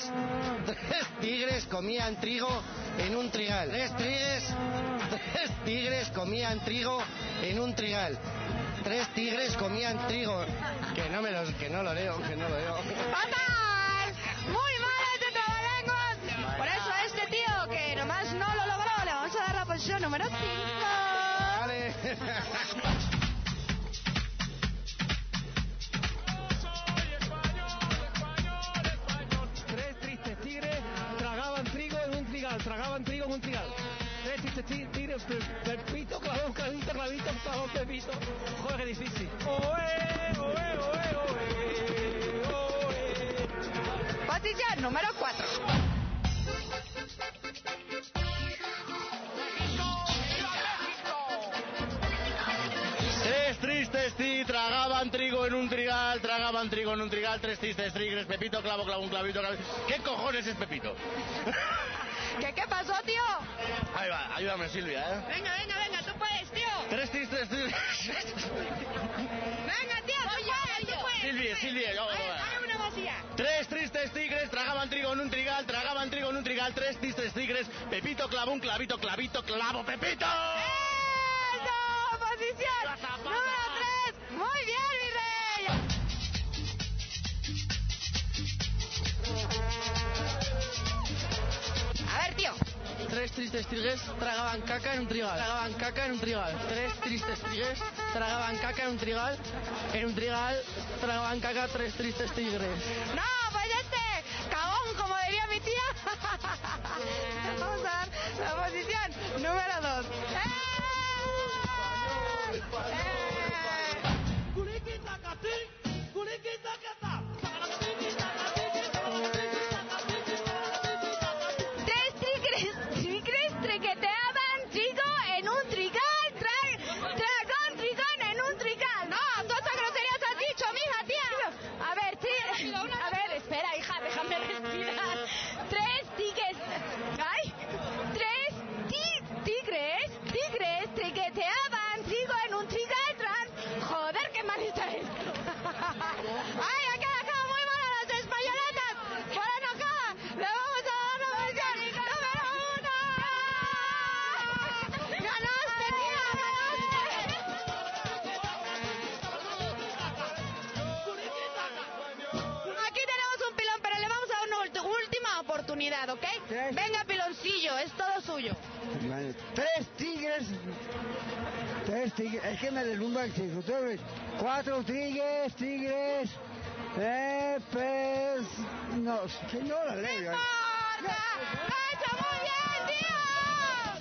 tigres comían trigo en un trigal. Tres tigres comían trigo en un trigal. 3 tigres comían trigo. Que no lo leo. ¡Fatal! ¡Muy mal este trabalenguas! Por eso a este tío que nomás no lo logró, le vamos a dar la posición número 5. Vale. Tres tristes tigres tragaban trigo en un trigal. 3 tristes tigres, Pepito, clavó, clavito, clavó, Pepito. Joder, qué difícil. Posición número 4. Tres tristes tragaban trigo en un trigal. 3 tristes tigres, Pepito, clavo, un clavito. ¿Qué cojones es Pepito? ¿Qué pasó, tío? Ahí va, ayúdame, Silvia, Venga, tú puedes, tío. 3 tristes tigres. Venga, tío, tú puedes. Silvia, yo. Dame una vacía. 3 tristes tigres tragaban trigo en un trigal. 3 tristes tigres, Pepito, clavo, un clavito, clavo, Pepito. ¡Eso! Posición número 3. Muy bien, mi rey. A ver, tío. 3 tristes tigres tragaban caca en un trigal. 3 tristes tigres tragaban caca en un trigal. Tragaban caca 3 tristes tigres. No, pues cagón, como diría mi tía. Vamos a dar la posición número 2. Tigres trequeteaban trigo en un trigal, tragón trigón en un trigal. No, todas groserías has dicho, mija, tía. A ver, espera, hija, déjame respirar. 3 tigres trequeteaban trigo en un trigal, Joder, qué mal está esto. Ay, ha quedado muy mal a las españoletas. Fueron acá. Le vamos a dar la versión número 1. Ganaste, tía, ganaste. Aquí tenemos un pilón, pero le vamos a dar una última oportunidad, ¿ok? Venga, piloncillo, es todo suyo. 3 tigres, es que me derrumba el circuito. 4 tigres, no la leo. ¡No importa! ¡Lo ha hecho muy bien, tío!